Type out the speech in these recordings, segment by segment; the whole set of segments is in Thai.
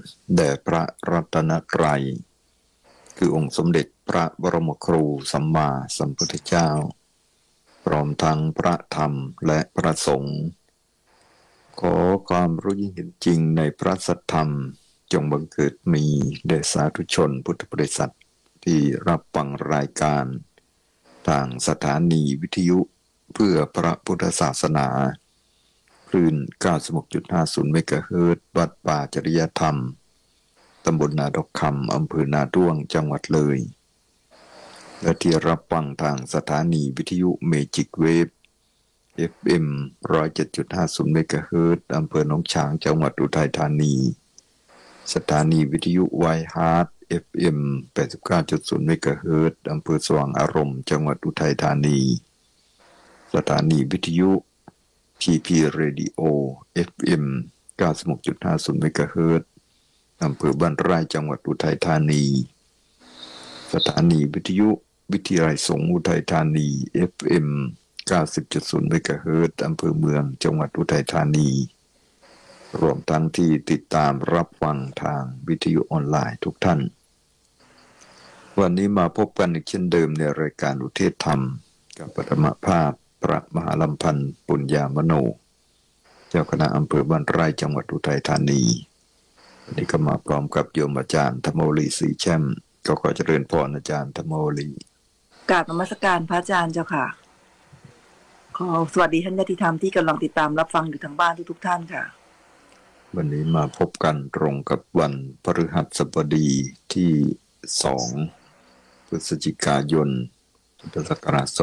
แด่พระรัตนตรัยคือองค์สมเด็จพระบรมครูสัมมาสัมพุทธเจ้าพร้อมทั้งพระธรรมและพระสงฆ์ขอความรู้ยิ่งเห็นจริงในพระสัทธรรมจงบังเกิดมีแด่สาธุชนพุทธบริษัทที่รับฟังรายการทางสถานีวิทยุเพื่อพระพุทธศาสนาคลื่น 96.50 เมกะเฮิรตซ์วัดป่าจริยธรรมตำบลนาดอกคำอำเภอนาด้วงจังหวัดเลยและที่รับฟังทางสถานีวิทยุเมจิกเวฟ FM 107.50 เมกะเฮิรตซ์อำเภอหนองฉางจังหวัดอุทัยธานีสถานีวิทยุไวฮาร์ท FM 89.0 เมกะเฮิรตซ์อำเภอสว่างอารมณ์จังหวัดอุทัยธานีสถานีวิทยุ TP Radio FM 96.50 เมกะเฮิรตซ์อำเภอบ้านไร่จังหวัดอุทัยธานีสถานีวิทยุวิทยาลัยสงฆ์อุทัยธานี FM 90.0 เมกะเฮิรตซ์อำเภอเมืองจังหวัดอุทัยธานีรวมทั้งที่ติดตามรับฟังทางวิทยุออนไลน์ทุกท่านวันนี้มาพบกันอีกเช่นเดิมในรายการอุเทศธรรมกับปฐมภาพพระมหาลัมพันธ์ปุญญามโนเจ้าคณะอำเภอบ้านไร่จังหวัดอุทัยธานีวันนี้ก็มาพร้อมกับโยมอาจารย์ธโมลีศรีแช่มก็ขอเจริญพรอาจารย์ธโมลีกราบนมัสการพระอาจารย์เจ้าค่ะขอสวัสดีท่านญาติธรรมที่กำลังติดตามรับฟังอยู่ทางบ้านทุกท่านค่ะวันนี้มาพบกันตรงกับวันพฤหัสบดีที่2พฤศจิกายนพุทธศักราช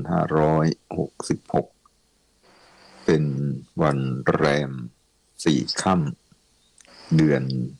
2566เป็นวันแรม4ค่ำเดือน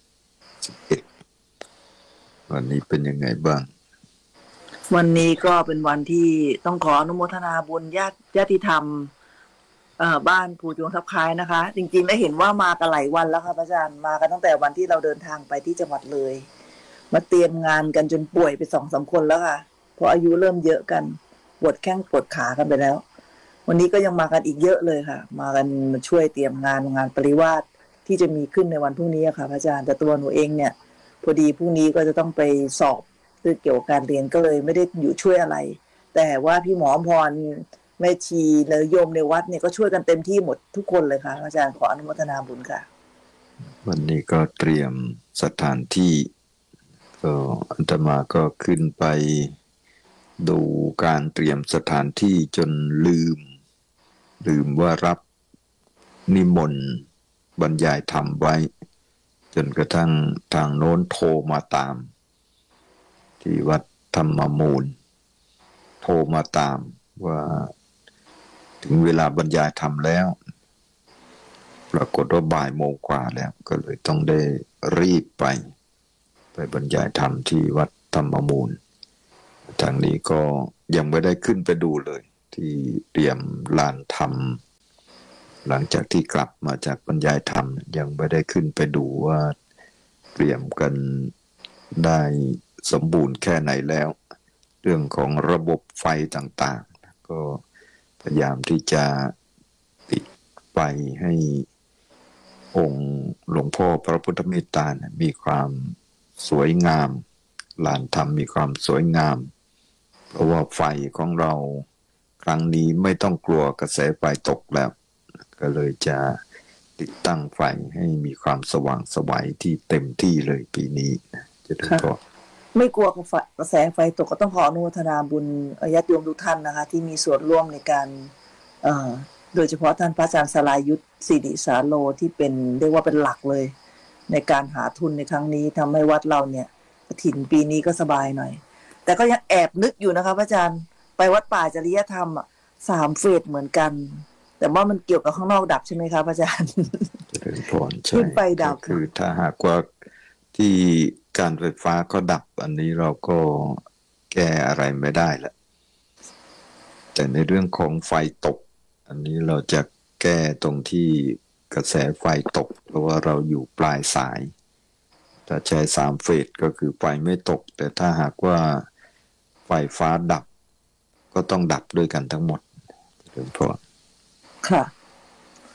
11วันนี้เป็นยังไงบ้างวันนี้ก็เป็นวันที่ต้องขออนุโมทนาบุญญาติธรรมบ้านภูจวงทับคล้ายนะคะจริงๆได้เห็นว่ามากันหลายวันแล้วค่ะพระอาจารย์มากันตั้งแต่วันที่เราเดินทางไปที่จังหวัดเลยมาเตรียมงานกันจนป่วยไป 2-3 คนแล้วค่ะเพราะอายุเริ่มเยอะกันปวดแข้งปวดขากันไปแล้ววันนี้ก็ยังมากันอีกเยอะเลยค่ะมากันมาช่วยเตรียมงานปริวาสที่จะมีขึ้นในวันพรุ่งนี้ค่ะพระอาจารย์แต่ตัวหนูเองเนี่ยพอดีพรุ่งนี้ก็จะต้องไปสอบเกี่ยวกับการเรียนก็เลยไม่ได้อยู่ช่วยอะไรแต่ว่าพี่หมอพรแม่ชีและโยมในวัดเนี่ยก็ช่วยกันเต็มที่หมดทุกคนเลยค่ะอาจารย์ขออนุโมทนาบุญค่ะวันนี้ก็เตรียมสถานที่ก็อาตมาก็ขึ้นไปดูการเตรียมสถานที่จนลืมว่ารับนิมนต์บรรยายธรรมไว้จนกระทั่งทางโน้นโทรมาตามที่วัดธรรมมูลโทรมาตามว่าถึงเวลาบรรยายธรรมแล้วปรากฏว่าบ่ายโมงกว่าแล้วก็เลยต้องได้รีบไปบรรยายธรรมที่วัดธรรมมูลทางนี้ก็ยังไม่ได้ขึ้นไปดูเลยที่เตรียมลานธรรมหลังจากที่กลับมาจากบรรยายธรรมยังไม่ได้ขึ้นไปดูว่าเตรียมกันได้สมบูรณ์แค่ไหนแล้วเรื่องของระบบไฟต่างๆก็พยายามที่จะติดไฟให้องค์หลวงพ่อพระพุทธเมตตามีความสวยงามลานธรรมมีความสวยงามเพราะว่าไฟของเราครั้งนี้ไม่ต้องกลัวกระแสไฟตกแล้วก็เลยจะติดตั้งไฟให้มีความสว่างไสวที่เต็มที่เลยปีนี้จะได้ก็ไม่กลัวกระแสไฟตกก็ต้องขออนุโมทนาบุญญาติโยมทุกท่านนะคะที่มีส่วนร่วมในการโดยเฉพาะท่านพระอาจารย์สลายุทธศิริสาโลที่เป็นเรียกว่าเป็นหลักเลยในการหาทุนในครั้งนี้ทำให้วัดเราเนี่ยกฐินปีนี้ก็สบายหน่อยแต่ก็ยังแอบนึกอยู่นะคะพระอาจารย์ไปวัดป่าจริยธรรม3 เฟสเหมือนกันแต่ว่ามันเกี่ยวกับข้างนอกดับใช่ไหมคะพระอาจารย์จะเป็นผลใช่ไปดับคือถ้าหากว่าที่การไฟฟ้าก็ดับอันนี้เราก็แก้อะไรไม่ได้ละแต่ในเรื่องของไฟตกอันนี้เราจะแก้ตรงที่กระแสไฟตกเพราะว่าเราอยู่ปลายสายถ้าใช้3 เฟสก็คือไฟไม่ตกแต่ถ้าหากว่าไฟฟ้าดับก็ต้องดับด้วยกันทั้งหมดโดยเฉพาะค่ะ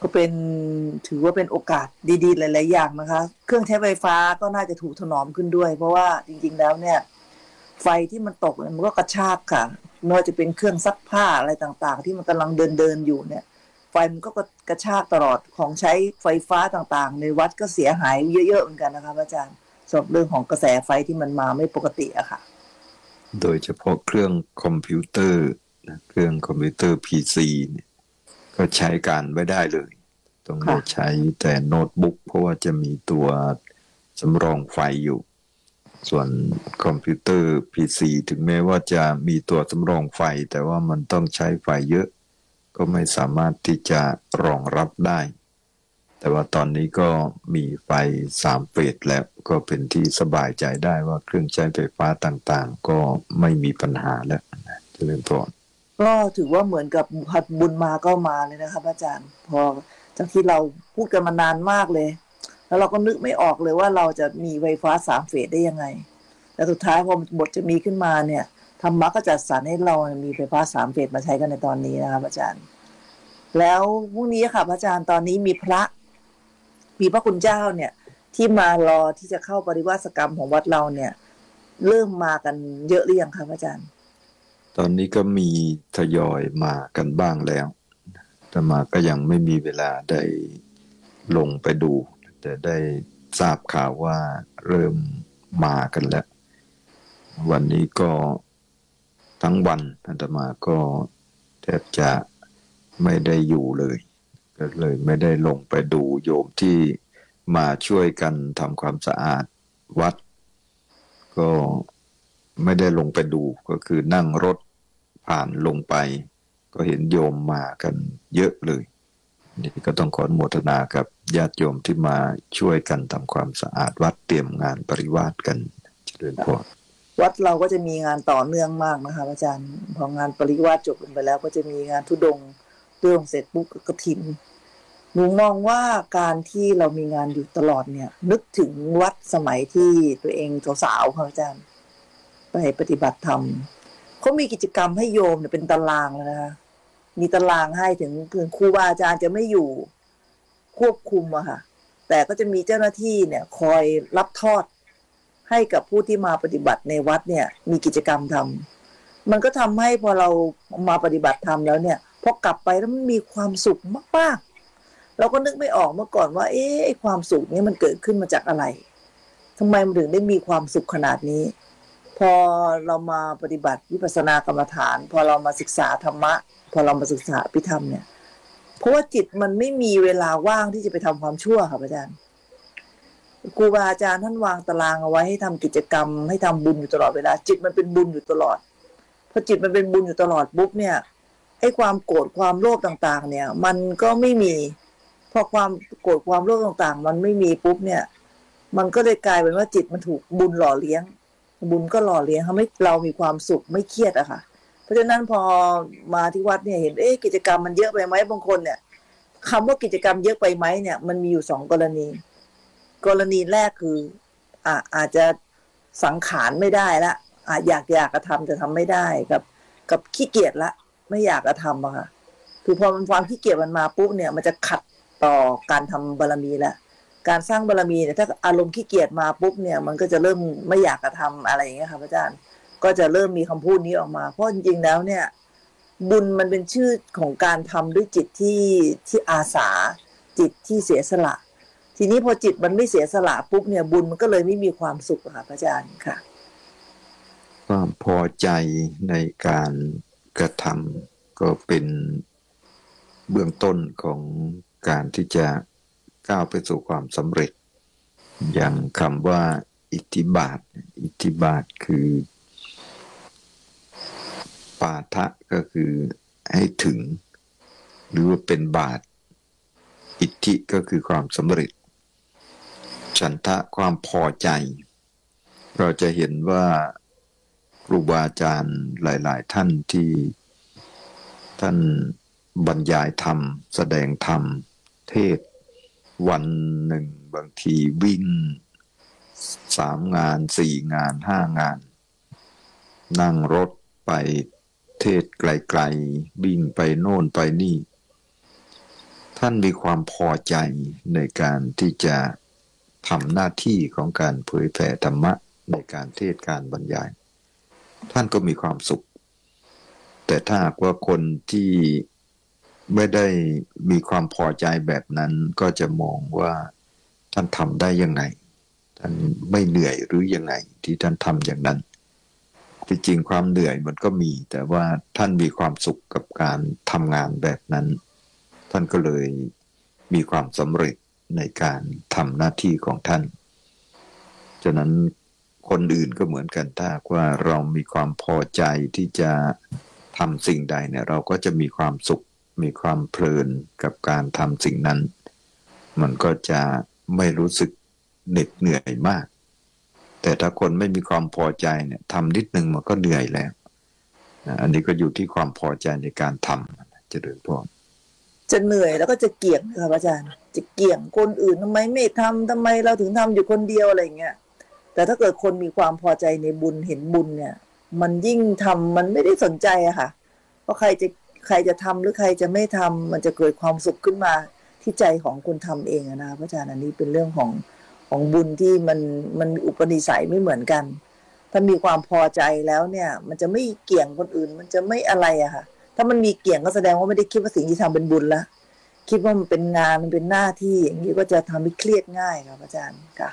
ก็เป็นถือว่าเป็นโอกาสดีๆหลายๆอย่างนะคะเครื่องใช้ไฟฟ้าก็น่าจะถูกถนอมขึ้นด้วยเพราะว่าจริงๆแล้วเนี่ยไฟที่มันตกมันก็กระชากค่ะไม่ว่าจะเป็นเครื่องซักผ้าอะไรต่างๆที่มันกำลังเดินอยู่เนี่ยไฟมันก็กระชากตลอดของใช้ไฟฟ้าต่างๆในวัดก็เสียหายเยอะๆเหมือนกันนะคะอาจารย์สำหรับเรื่องของกระแสไฟที่มันมาไม่ปกติอะค่ะโดยเฉพาะเครื่องคอมพิวเตอร์เครื่องคอมพิวเตอร์ PC เนี่ยก็ใช้การไม่ได้เลยต้องได้ใช้แต่โน้ตบุ๊กเพราะว่าจะมีตัวสำรองไฟอยู่ส่วนคอมพิวเตอร์ PC ถึงแม้ว่าจะมีตัวสำรองไฟแต่ว่ามันต้องใช้ไฟเยอะก็ไม่สามารถที่จะรองรับได้แต่ว่าตอนนี้ก็มีไฟ3 เฟสแล้วก็เป็นที่สบายใจได้ว่าเครื่องใช้ไฟฟ้าต่างๆก็ไม่มีปัญหาแล้วเจริญพรก็ถือว่าเหมือนกับบุญมาก็มาเลยนะครับอาจารย์พอจากที่เราพูดกันมานานมากเลยแล้วเราก็นึกไม่ออกเลยว่าเราจะมีไฟฟ้า3 เฟสได้ยังไงแต่สุดท้ายพอบทจะมีขึ้นมาเนี่ยธรรมะก็จัดสรรให้เรามีไฟฟ้า3 เฟสมาใช้กันในตอนนี้นะครับอาจารย์แล้วพรุ่งนี้ค่ะอาจารย์ตอนนี้มีพระคุณเจ้าเนี่ยที่มารอที่จะเข้าปริวาสกรรมของวัดเราเนี่ยเริ่มมากันเยอะหรือยังคะอาจารย์ตอนนี้ก็มีทยอยมากันบ้างแล้วแต่มาก็ยังไม่มีเวลาได้ลงไปดูแต่ได้ทราบข่าวว่าเริ่มมากันแล้ววันนี้ก็ทั้งวันอาตมาก็แทบจะไม่ได้อยู่เลยก็เลยไม่ได้ลงไปดูโยมที่มาช่วยกันทำความสะอาดวัดก็ไม่ได้ลงไปดูก็คือนั่งรถผ่านลงไปก็เห็นโยมมากันเยอะเลยนี่ก็ต้องขออนุโมทนากับญาติโยมที่มาช่วยกันทำความสะอาดวัดเตรียมงานปริวาสกันเจริญพรวัดเราก็จะมีงานต่อเนื่องมากนะคะอาจารย์พองานปริวาสจบลงไปแล้วก็จะมีงานธุดงค์เสร็จปุ๊บก็กฐินหนูมองว่าการที่เรามีงานอยู่ตลอดเนี่ยนึกถึงวัดสมัยที่ตัวเองสาวๆค่ะอาจารย์ไปปฏิบัติธรรมเขามีกิจกรรมให้โยมเนี่ยเป็นตารางเลยนะคะมีตารางให้ถึงครูบาอาจารย์จะไม่อยู่ควบคุมอะค่ะแต่ก็จะมีเจ้าหน้าที่เนี่ยคอยรับทอดให้กับผู้ที่มาปฏิบัติในวัดเนี่ยมีกิจกรรมทำมันก็ทำให้พอเรามาปฏิบัติธรรมแล้วเนี่ยพอกลับไปแล้วมันมีความสุขมากๆเราก็นึกไม่ออกเมื่อก่อนว่าไอ้ความสุขนี้มันเกิดขึ้นมาจากอะไรทำไมมันถึงได้มีความสุขขนาดนี้พอเรามาปฏิบัติวิปัสสนากรรมฐานพอเรามาศึกษาธรรมะพอเรามาศึกษาอภิธรรมเนี่ยเพราะว่าจิตมันไม่มีเวลาว่างที่จะไปทำความชั่วค่ะอาจารย์ครูบาอาจารย์ท่านวางตารางเอาไว้ให้ทำกิจกรรมให้ทำบุญอยู่ตลอดเวลาจิตมันเป็นบุญอยู่ตลอดพอจิตมันเป็นบุญอยู่ตลอดปุ๊บเนี่ยไอ้ความโกรธความโลภต่างๆเนี่ยมันก็ไม่มีพอความโกรธความโลภต่างๆมันไม่มีปุ๊บเนี่ยมันก็เลยกลายเป็นว่าจิตมันถูกบุญหล่อเลี้ยงบุญก็หล่อเลี้ยงทำให้เรามีความสุขไม่เครียดอะค่ะเพราะฉะนั้นพอมาที่วัดเนี่ยเห็นกิจกรรมมันเยอะไปไหมบางคนเนี่ยคำว่ากิจกรรมเยอะไปไหมเนี่ยมันมีอยู่2 กรณีแรกคืออาจจะสังขารไม่ได้ละอยากกระทำจะทำไม่ได้กับขี้เกียจละไม่อยากกระทำอะค่ะคือพอมันความขี้เกียจมันมาปุ๊บเนี่ยมันจะขัดต่อการทำบารมีละการสร้างบารมีเนี่ยถ้าอารมณ์ขี้เกียจมาปุ๊บเนี่ยมันก็จะเริ่มไม่อยากกระทำอะไรอย่างเงี้ยค่ะอาจารย์ก็จะเริ่มมีคำพูดนี้ออกมาเพราะจริงๆแล้วเนี่ยบุญมันเป็นชื่อของการทำด้วยจิตที่อาสาจิตที่เสียสละทีนี้พอจิตมันไม่เสียสละปุ๊บเนี่ยบุญมันก็เลยไม่มีความสุขค่ะพระอาจารย์ค่ะความพอใจในการกระทำก็เป็นเบื้องต้นของการที่จะก้าวไปสู่ความสำเร็จอย่างคำว่าอิทธิบาทคือปาทะก็คือให้ถึงหรือว่าเป็นบาทอิทธิก็คือความสำเร็จฉันทะความพอใจเราจะเห็นว่าครูบาอาจารย์หลายๆท่านที่ท่านบรรยายธรรมแสดงธรรมเทศวันหนึ่งบางทีวิ่ง3 งาน4 งาน5 งานนั่งรถไปเทศไกลๆวิ่งไปโน่นไปนี่ทท่านมีความพอใจในการที่จะทำหน้าที่ของการเผยแผ่ธรรมะในการเทศน์การบรรยายท่านก็มีความสุขแต่ถ้าหากว่าคนที่ไม่ได้มีความพอใจแบบนั้นก็จะมองว่าท่านทำได้ยังไงท่านไม่เหนื่อยหรือยังไงที่ท่านทำอย่างนั้นที่จริงความเหนื่อยมันก็มีแต่ว่าท่านมีความสุขกับการทำงานแบบนั้นท่านก็เลยมีความสำเร็จในการทำหน้าที่ของท่านฉะนั้นคนอื่นก็เหมือนกันถ้าว่าเรามีความพอใจที่จะทำสิ่งใดเนี่ยเราก็จะมีความสุขมีความเพลินกับการทำสิ่งนั้นมันก็จะไม่รู้สึกเหน็ดเหนื่อยมากแต่ถ้าคนไม่มีความพอใจเนี่ยทำนิดนึงมันก็เหนื่อยแล้วอันนี้ก็อยู่ที่ความพอใจในการทำเจริญพรจะเหนื่อยแล้วก็จะเกี่ยงค่ะอาจารย์จะเกี่ยงคนอื่นทำไมไม่ทำทำไมเราถึงทำอยู่คนเดียวอะไรเงี้ยแต่ถ้าเกิดคนมีความพอใจในบุญเห็นบุญเนี่ยมันยิ่งทำมันไม่ได้สนใจอะค่ะเพราะใครจะทำหรือใครจะไม่ทำมันจะเกิดความสุขขึ้นมาที่ใจของคนทำเองนะพระอาจารย์อันนี้เป็นเรื่องของบุญที่มันอุปนิสัยไม่เหมือนกันถ้ามีความพอใจแล้วเนี่ยมันจะไม่เกี่ยงคนอื่นมันจะไม่อะไรอะค่ะถ้ามันมีเกี่ยงก็แสดงว่าไม่ได้คิดว่าสิ่งที่ทำเป็นบุญละคิดว่ามันเป็นงานมันเป็นหน้าที่อย่างนี้ก็จะทำให้เครียดง่ายครับอาจารย์ค่ะ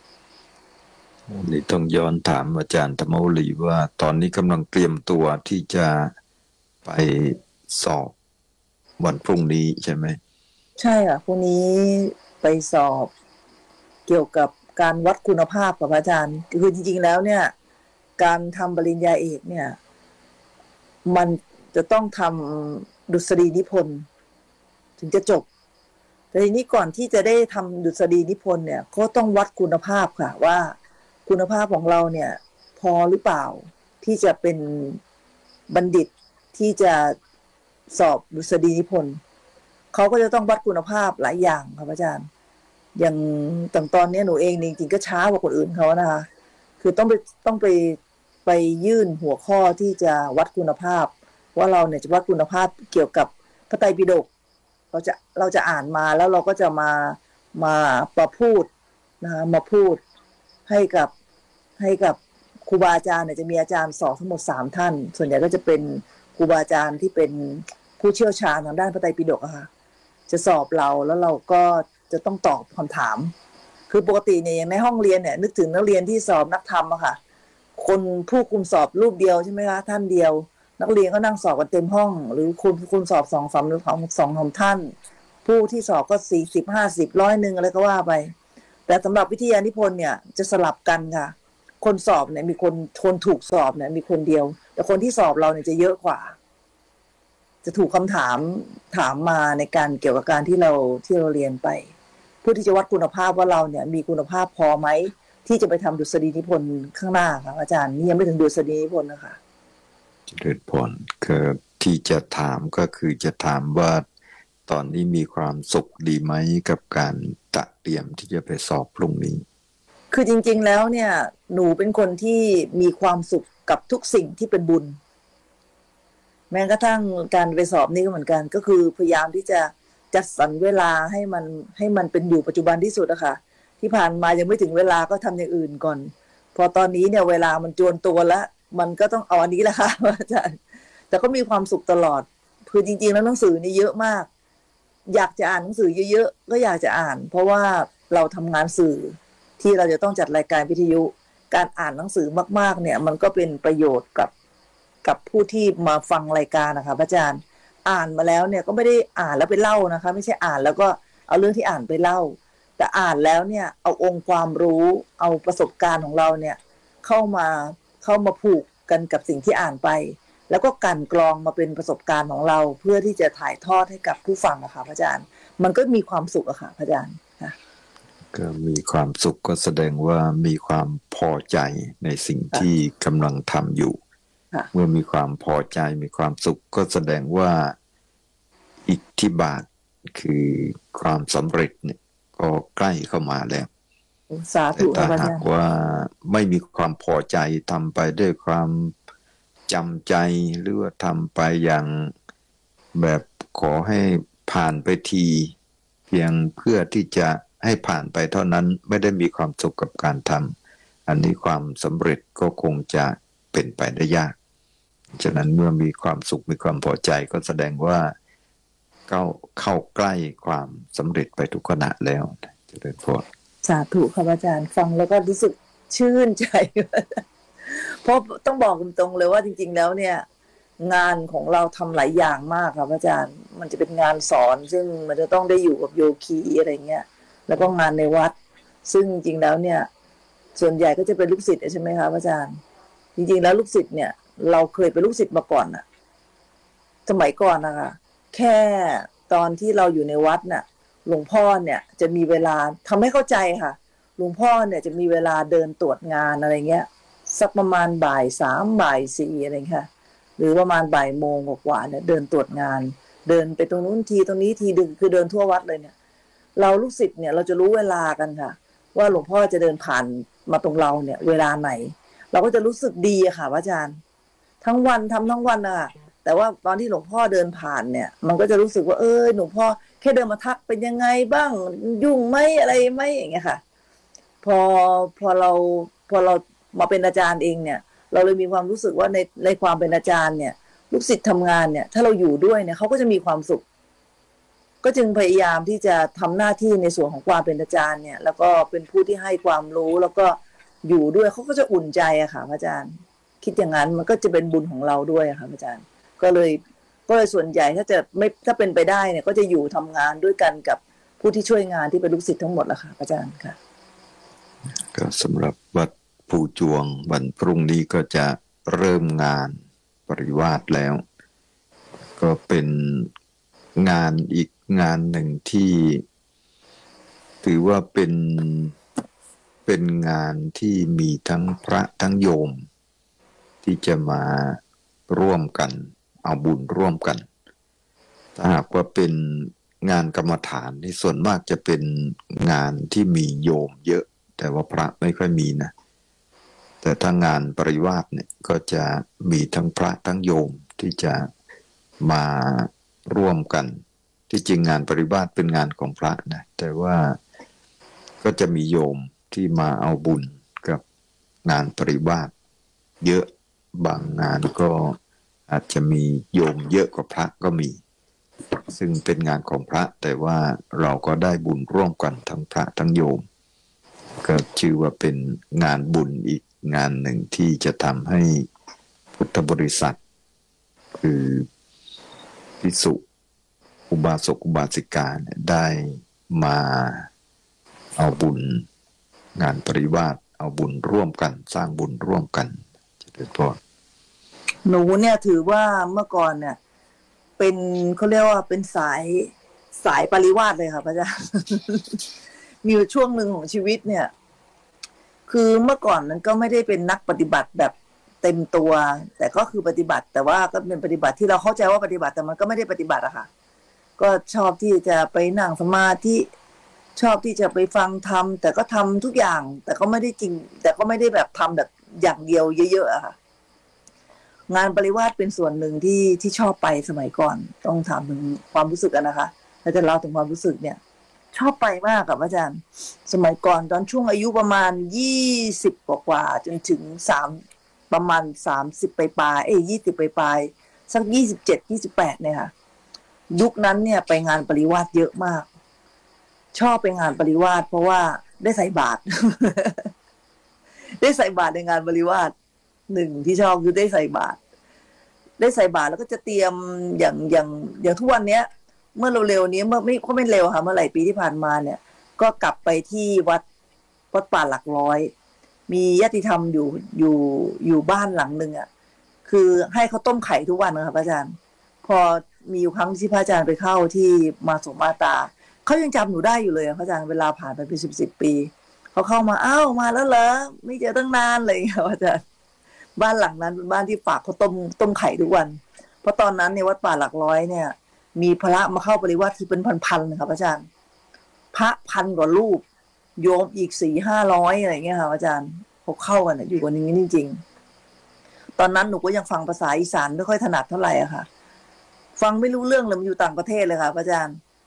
นี่ต้องย้อนถามอาจารย์ธรรมวลีว่าตอนนี้กำลังเตรียมตัวที่จะไปสอบวันพรุ่งนี้ใช่ไหมใช่ค่ะพรุ่งนี้ไปสอบเกี่ยวกับการวัดคุณภาพกับอาจารย์คือจริงๆแล้วเนี่ยการทำปริญญาเอกเนี่ยมันจะต้องทำดุษฎีนิพนธ์ถึงจะจบแต่ทีนี้ก่อนที่จะได้ทำดุษฎีนิพนธ์เนี่ยก็ต้องวัดคุณภาพค่ะว่าคุณภาพของเราเนี่ยพอหรือเปล่าที่จะเป็นบัณฑิตที่จะสอบดุษฎีนิพนธ์เขาก็จะต้องวัดคุณภาพหลายอย่างครับอาจารย์อย่างตอนนี้หนูเองจริงๆก็ช้ากว่าคนอื่นเขานะคะคือต้องไปยื่นหัวข้อที่จะวัดคุณภาพว่าเราเนี่ยจะวัดคุณภาพเกี่ยวกับพระไตรปิฎกเราจะอ่านมาแล้วเราก็จะมาประพูดนะคะมาพูดให้กับครูบาอาจารย์เนี่ยจะมีอาจารย์สอนทั้งหมด3ท่านส่วนใหญ่ก็จะเป็นครูบาอาจารย์ที่เป็นผู้เชี่ยวชาญทางด้านพระไตรปิฎกอะค่ะจะสอบเราแล้วเราก็จะต้องตอบคำถามคือปกติเนี่ยในห้องเรียนเนี่ยนึกถึงนักเรียนที่สอบนักธรรมอะค่ะคนผู้คุมสอบรูปเดียวใช่ไหมคะท่านเดียวนักเรียนก็นั่งสอบกันเต็มห้องหรือคุณสอบ2-3หรือ2-3ท่านผู้ที่สอบก็40 50 100อะไรก็ว่าไปแต่สำหรับวิทยานิพนธ์เนี่ยจะสลับกันค่ะคนสอบเนี่ยมีคนถูกสอบเนี่ยมีคนเดียวแต่คนที่สอบเราเนี่ยจะเยอะกว่าจะถูกคำถามมาในการเกี่ยวกับการที่เราเรียนไปเพื่อที่จะวัดคุณภาพว่าเราเนี่ยมีคุณภาพพอไหมที่จะไปทำดุษฎีนิพนธ์ข้างหน้าค่ะอาจารย์นี่ยังไม่ถึงดุษฎีนิพนธ์นะคะเจริญพรคือที่จะถามก็คือจะถามว่าตอนนี้มีความสุขดีไหมกับการเตรียมที่จะไปสอบพรุ่งนี้คือจริงๆแล้วเนี่ยหนูเป็นคนที่มีความสุขกับทุกสิ่งที่เป็นบุญแม้กระทั่งการไปสอบนี่ก็เหมือนกันก็คือพยายามที่จะจัดสรรเวลาให้มันเป็นอยู่ปัจจุบันที่สุดอะค่ะที่ผ่านมายังไม่ถึงเวลาก็ทำอย่างอื่นก่อนพอตอนนี้เนี่ยเวลามันจวนตัวแล้วมันก็ต้องเอาอันนี้แหละค่ะอาจารย์แต่ก็มีความสุขตลอดคือจริงๆแล้วหนังสือนี่เยอะมากอยากจะอ่านหนังสือเยอะๆก็อยากจะอ่านเพราะว่าเราทำงานสื่อที่เราจะต้องจัดรายการวิทยุการอ่านหนังสือมากๆเนี่ยมันก็เป็นประโยชน์กับผู้ที่มาฟังรายการนะคะพระอาจารย์อ่านมาแล้วเนี่ยก็ไม่ได้อ่านแล้วไปเล่านะคะไม่ใช่อ่านแล้วก็เอาเรื่องที่อ่านไปเล่าแต่อ่านแล้วเนี่ยเอาองค์ความรู้เอาประสบการณ์ของเราเนี่ยเข้ามาผูกกันกับสิ่งที่อ่านไปแล้วก็กลั่นกรองมาเป็นประสบการณ์ของเราเพื่อที่จะถ่ายทอดให้กับผู้ฟังอะค่ะพระอาจารย์มันก็มีความสุขอะค่ะพระอาจารย์ก็มีความสุขก็แสดงว่ามีความพอใจในสิ่งที่กำลังทำอยู่เมื่อมีความพอใจมีความสุขก็แสดงว่าอิทธิบาทคือความสำเร็จเนี่ยก็ใกล้เข้ามาแล้วแต่ถ้าหากว่าไม่มีความพอใจทำไปด้วยความจำใจหรือว่าทำไปอย่างแบบขอให้ผ่านไปทีเพียงเพื่อที่จะให้ผ่านไปเท่านั้นไม่ได้มีความสุขกับการทำอันนี้ความสำเร็จก็คงจะเป็นไปได้ยากฉะนั้นเมื่อมีความสุขมีความพอใจก็แสดงว่าเข้าใกล้ความสำเร็จไปทุกขณะแล้วเจริญพรสาธุครับอาจารย์ฟังแล้วก็รู้สึกชื่นใจเพราะต้องบอกตรงๆเลยว่าจริงๆแล้วเนี่ยงานของเราทำหลายอย่างมากครับอาจารย์มันจะเป็นงานสอนซึ่งมันจะต้องได้อยู่กับโยคีอะไรเงี้ยแล้วก็งานในวัดซึ่งจริงๆแล้วเนี่ยส่วนใหญ่ก็จะเป็นลูกศิษย์ใช่ไหมครับอาจารย์จริงๆแล้วลูกศิษย์เนี่ยเราเคยเป็นลูกศิษย์มาก่อนน่ะสมัยก่อนนะคะแค่ตอนที่เราอยู่ในวัดน่ะหลวงพ่อเนี่ยจะมีเวลาทำให้เข้าใจค่ะหลวงพ่อเนี่ยจะมีเวลาเดินตรวจงานอะไรเงี้ยสักประมาณบ่ายสามบ่ายสี่อะไรค่ะหรือประมาณบ่ายโมงกว่าเนี่ยเดินตรวจงานเดินไปตรงนู้นทีตรงนี้ทีดึงคือเดินทั่ววัดเลยเนี่ยเราลูกศิษย์เนี่ยเราจะรู้เวลากันค่ะว่าหลวงพ่อจะเดินผ่านมาตรงเราเนี่ยเวลาไหนเราก็จะรู้สึกดีอะค่ะอาจารย์ทั้งวันทำทั้งวันอะแต่ว่าตอนที่หลวงพ่อเดินผ่านเนี่ยมันก็จะรู้สึกว่าหลวงพ่อแค่เดินมาทักเป็นยังไงบ้างยุ่งไหมอะไรไหมอย่างเงี้ยค่ะพอเรามาเป็นอาจารย์เองเนี่ยเราเลยมีความรู้สึกว่าในความเป็นอาจารย์เนี่ยลูกศิษย์ทำงานเนี่ยถ้าเราอยู่ด้วยเนี่ยเขาก็จะมีความสุขก็จึงพยายามที่จะทำหน้าที่ในส่วนของความเป็นอาจารย์เนี่ยแล้วก็เป็นผู้ที่ให้ความรู้แล้วก็อยู่ด้วยเขาก็จะอุ่นใจอะค่ะอาจารย์คิดอย่างนั้นมันก็จะเป็นบุญของเราด้วยอะค่ะอาจารย์ก็เลยส่วนใหญ่ถ้าเป็นไปได้เนี่ยก็จะอยู่ทำงานด้วยกันกับผู้ที่ช่วยงานที่เป็นลูกศิษย์ทั้งหมดละค่ะอาจารย์ค่ะก็สำหรับวัดภูจวงวันพรุ่งนี้ก็จะเริ่มงานปริวาสแล้วก็เป็นงานอีกงานหนึ่งที่ถือว่าเป็นงานที่มีทั้งพระทั้งโยมที่จะมาร่วมกันเอาบุญร่วมกันถ้าหากว่าเป็นงานกรรมฐานที่ส่วนมากจะเป็นงานที่มีโยมเยอะแต่ว่าพระไม่ค่อยมีนะแต่ถ้างานปริวาสเนี่ยก็จะมีทั้งพระทั้งโยมที่จะมาร่วมกันที่จริงงานปริวาสเป็นงานของพระนะแต่ว่าก็จะมีโยมที่มาเอาบุญกับงานปริวาสเยอะบางงานก็อาจจะมีโยมเยอะกว่าพระก็มีซึ่งเป็นงานของพระแต่ว่าเราก็ได้บุญร่วมกันทั้งพระทั้งโยมก็ชื่อว่าเป็นงานบุญอีกงานหนึ่งที่จะทำให้พุทธบริษัทคือภิกษุอุบาสกอุบาสิกาได้มาเอาบุญงานปริวาสเอาบุญร่วมกันสร้างบุญร่วมกันจะได้พอหนูเนี่ยถือว่าเมื่อก่อนเนี่ยเป็นเขาเรียกว่าเป็นสายปริวาสเลยค่ะพระอาจารย์ มีช่วงหนึ่งของชีวิตเนี่ยคือเมื่อก่อนนั้นก็ไม่ได้เป็นนักปฏิบัติแบบเต็มตัวแต่ก็คือปฏิบัติแต่ว่าก็เป็นปฏิบัติที่เราเข้าใจว่าปฏิบัติแต่มันก็ไม่ได้ปฏิบัติอะค่ะก็ชอบที่จะไปนั่งสมาธิชอบที่จะไปฟังธรรมแต่ก็ทำทุกอย่างแต่ก็ไม่ได้จริงแต่ก็ไม่ได้แบบทำแบบอย่างเดียวเยอะๆอะค่ะงานปริวาสเป็นส่วนหนึ่งที่ชอบไปสมัยก่อนต้องถามถึงความรู้สึกกันนะคะแล้วจะเล่าถึงความรู้สึกเนี่ยชอบไปมากกับอาจารย์สมัยก่อนตอนช่วงอายุประมาณ20กว่าจนถึงประมาณ30ปลาย20ปลายสัก27 28เนี่ยค่ะยุคนั้นเนี่ยไปงานปริวาสเยอะมากชอบไปงานปริวาสเพราะว่าได้ใส่บาตร ได้ใส่บาตรในงานปริวาสหนึ่งที่ชอบคือได้ใส่บาตรแล้วก็จะเตรียมอย่างทุกวันเนี้ยเมื่อเร็วๆนี้เมื่อไม่เร็วค่ะเมื่อหลายปีที่ผ่านมาเนี่ยก็กลับไปที่วัดป่าหลักร้อยมีญาติธรรมอยู่บ้านหลังนึงอ่ะคือให้เขาต้มไข่ทุกวันนะคะพระอาจารย์พอมีอยู่ครั้งที่พระอาจารย์ไปเข้าที่มาสมาตาเขายังจำหนูได้อยู่เลยพระอาจารย์เวลาผ่านไปเป็น10 ปีเขาเข้ามาอ้าวมาแล้วเหรอไม่เจอตั้งนานเลยค่ะพระอาจารย์บ้านหลังนั้นเป็นบ้านที่ฝากเขาต้มไข่ทุกวันเพราะตอนนั้นในวัดป่าหลักร้อยเนี่ยมีพระมาเข้าปริวาสที่เป็นพันๆนะครับอาจารย์พระ1,000 กว่ารูปโยมอีก400-500อะไรเงี้ยค่ะอาจารย์เขาเข้ากันอยู่กันอย่างนี้จริงๆตอนนั้นหนูก็ยังฟังภาษาอีสานไม่ค่อยถนัดเท่าไหร่อะค่ะฟังไม่รู้เรื่องเลยมันอยู่ต่างประเทศเลยค่ะอาจารย์ไป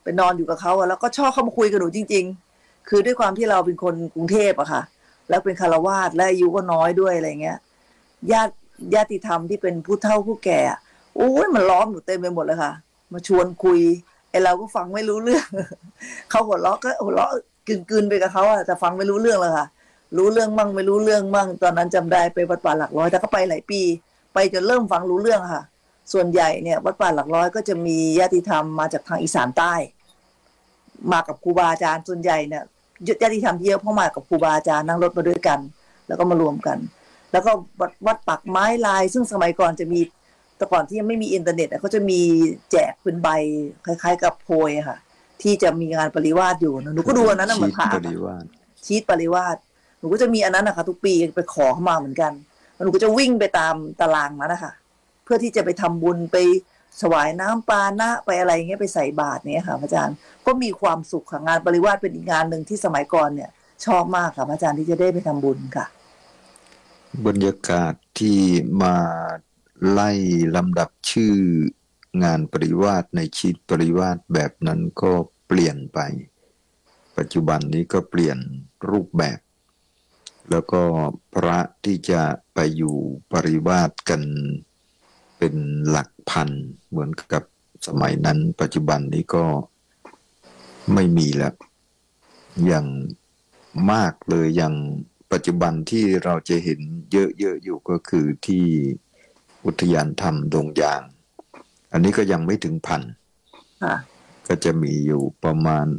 นอนอยู่กับเขาแล้วก็ชอบเข้ามาคุยกับหนูจริงๆคือด้วยความที่เราเป็นคนกรุงเทพอะค่ะแล้วเป็นฆราวาสและอายุก็น้อยด้วยอะไรเงี้ยญาติธรรมที่เป็นผู้เฒ่าผู้แก่โอ้ยมันล้อมหนูเต็มไปหมดเลยค่ะมาชวนคุยไอเราก็ฟังไม่รู้เรื่องเขาหัวเราะก็หัวเราะกลืนไปกับเขาอะแต่ฟังไม่รู้เรื่องเลยค่ะรู้เรื่องมั่งไม่รู้เรื่องมั่งตอนนั้นจำได้ไปวัดป่าหลักร้อยแต่ก็ไปหลายปีไปจนเริ่มฟังรู้เรื่องค่ะส่วนใหญ่เนี่ยวัดป่าหลักร้อยก็จะมีญาติธรรมมาจากทางอีสานใต้มากับครูบาอาจารย์ส่วนใหญ่เนี่ยญาติธรรมเยอะเพราะมากับครูบาอาจารย์นั่งรถมาด้วยกันแล้วก็มารวมกันแล้วก็วัดปักไม้ลายซึ่งสมัยก่อนจะมีแต่ก่อนที่ยังไม่มีอินเทอร์เน็ตเขาจะมีแจกเป็นใบคล้ายๆกับโพยค่ะที่จะมีงานปริวาสอยู่หนูก็ดูอันนั้นเหมือนพระชีตปริวาสหนูก็จะมีอันนั้นนะคะทุกปีไปขอเข้ามาเหมือนกันหนูก็จะวิ่งไปตามตารางนั้นนะคะเพื่อที่จะไปทำบุญไปถวายน้ำปานะไปอะไรเงี้ยไปใส่บาตรเนี่ยค่ะพระอาจารย์ก็มีความสุขค่ะงานปริวาสเป็นอีกงานหนึ่งที่สมัยก่อนเนี่ยชอบมากค่ะพระอาจารย์ที่จะได้ไปทำบุญค่ะบรรยากาศที่มาไล่ลำดับชื่องานปริวาสในชีวิตปริวาสแบบนั้นก็เปลี่ยนไปปัจจุบันนี้ก็เปลี่ยนรูปแบบแล้วก็พระที่จะไปอยู่ปริวาสกันเป็นหลักพันเหมือนกับสมัยนั้นปัจจุบันนี้ก็ไม่มีแล้วอย่างมากเลยอย่างปัจจุบันที่เราจะเห็นเยอะๆอยู่ก็คือที่อุทยานธรรมดงยางอันนี้ก็ยังไม่ถึงพันก็จะมีอยู่ประมาณ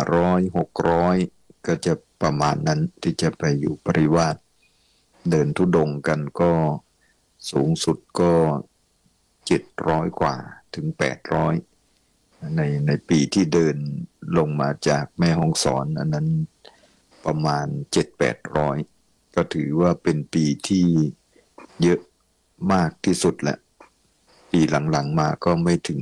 500-600ก็จะประมาณนั้นที่จะไปอยู่ปริวาสเดินธุดงค์กันก็สูงสุดก็700กว่าถึง800ในปีที่เดินลงมาจากแม่ฮ่องสอนอันนั้นประมาณ700-800ก็ถือว่าเป็นปีที่เยอะมากที่สุดแหละปีหลังๆมาก็ไม่ถึง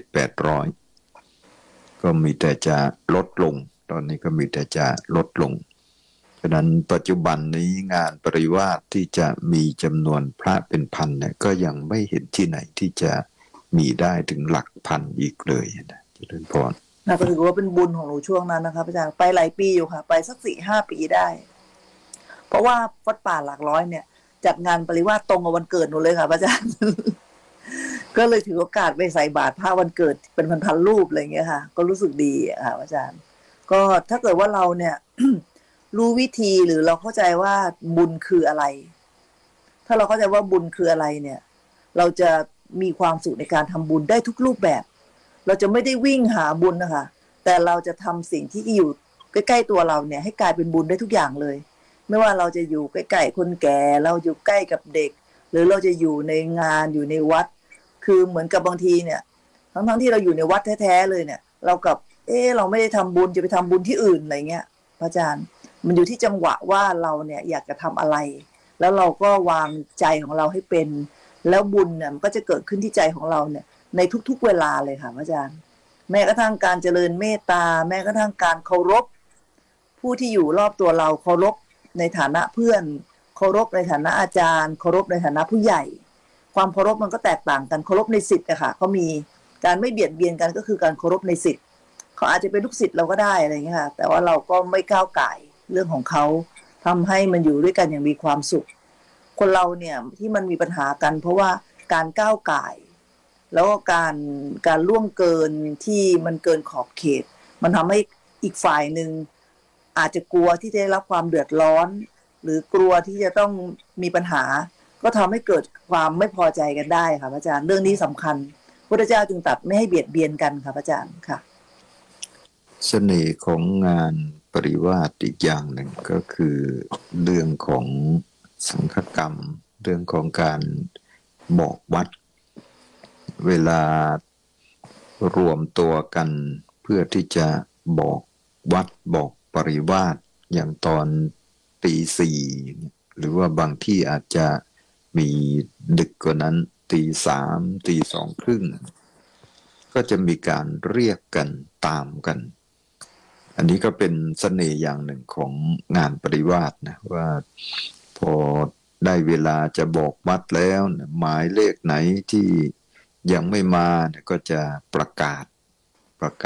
700-800ก็มีแต่จะลดลงตอนนี้ก็มีแต่จะลดลงฉะนั้นปัจจุบันนี้งานปริวาสที่จะมีจำนวนพระเป็นพันเนี่ยก็ยังไม่เห็นที่ไหนที่จะมีได้ถึงหลักพันอีกเลยนะเจริญพรน่าก็ถือว่าเป็นบุญของหนูช่วงนั้นนะคะอาจารย์ไปหลายปีอยู่ค่ะไปสัก4-5 ปีได้เพราะว่าวัดป่าหลักร้อยเนี่ยจัดงานปริวาสตรงกับวันเกิดหนูเลยค่ะอาจารย์ก็เลยถือโอกาสไปใส่บาตรพระวันเกิดเป็นพันๆรูปอะไรเงี้ยค่ะก็รู้สึกดีค่ะอาจารย์ก็ถ้าเกิดว่าเราเนี่ย รู้วิธีหรือเราเข้าใจว่าบุญคืออะไรถ้าเราเข้าใจว่าบุญคืออะไรเนี่ยเราจะมีความสุขในการทำบุญได้ทุกรูปแบบเราจะไม่ได้วิ่งหาบุญนะคะแต่เราจะทำสิ่งที่อยู่ใกล้ๆตัวเราเนี่ยให้กลายเป็นบุญได้ทุกอย่างเลยไม่ว่าเราจะอยู่ใกล้ๆคนแก่เราอยู่ใกล้กับเด็กหรือเราจะอยู่ในงานอยู่ในวัดคือเหมือนกับบางทีเนี่ยทั้งที่เราอยู่ในวัดแท้ๆเลยเนี่ยเรากับเราไม่ได้ทำบุญจะไปทำบุญที่อื่นอะไรเงี้ยพระอาจารย์มันอยู่ที่จังหวะว่าเราเนี่ยอยากจะทำอะไรแล้วเราก็วางใจของเราให้เป็นแล้วบุญเนี่ยมันก็จะเกิดขึ้นที่ใจของเราเนี่ยในทุกๆเวลาเลยค่ะอาจารย์แม้กระทั่งการเจริญเมตตาแม้กระทั่งการเคารพผู้ที่อยู่รอบตัวเราเคารพในฐานะเพื่อนเคารพในฐานะอาจารย์เคารพในฐานะผู้ใหญ่ความเคารพมันก็แตกต่างกันเคารพในศิษย์อะค่ะเขามีการไม่เบียดเบียนกันก็คือการเคารพในศิษย์เขาอาจจะเป็นลูกศิษย์เราก็ได้อะไรอย่างเงี้ยค่ะแต่ว่าเราก็ไม่ก้าวก่ายเรื่องของเขาทำให้มันอยู่ด้วยกันอย่างมีความสุขคนเราเนี่ยที่มันมีปัญหากันเพราะว่าการก้าวก่ายแล้วก็การล่วงเกินที่มันเกินขอบเขตมันทำให้อีกฝ่ายหนึ่งอาจจะกลัวที่จะได้รับความเดือดร้อนหรือกลัวที่จะต้องมีปัญหาก็ทำให้เกิดความไม่พอใจกันได้ค่ะอาจารย์เรื่องนี้สำคัญพระพุทธเจ้าจึงตรัสไม่ให้เบียดเบียนกันค่ะอาจารย์ค่ะเสน่ห์ของงานปริวาสอีกอย่างหนึ่งก็คือเรื่องของสังฆกรรมเรื่องของการบอกวัดเวลารวมตัวกันเพื่อที่จะบอกวัดบอกปริวาสอย่างตอนตี 4หรือว่าบางที่อาจจะมีดึกกว่านั้นตี 3ตี 2 ครึ่งก็จะมีการเรียกกันตามกันอันนี้ก็เป็นเสน่ห์อย่างหนึ่งของงานปริวาสนะว่าพอได้เวลาจะบอกวัดแล้วหมายเลขไหนที่ยังไม่มาก็จะประกาศ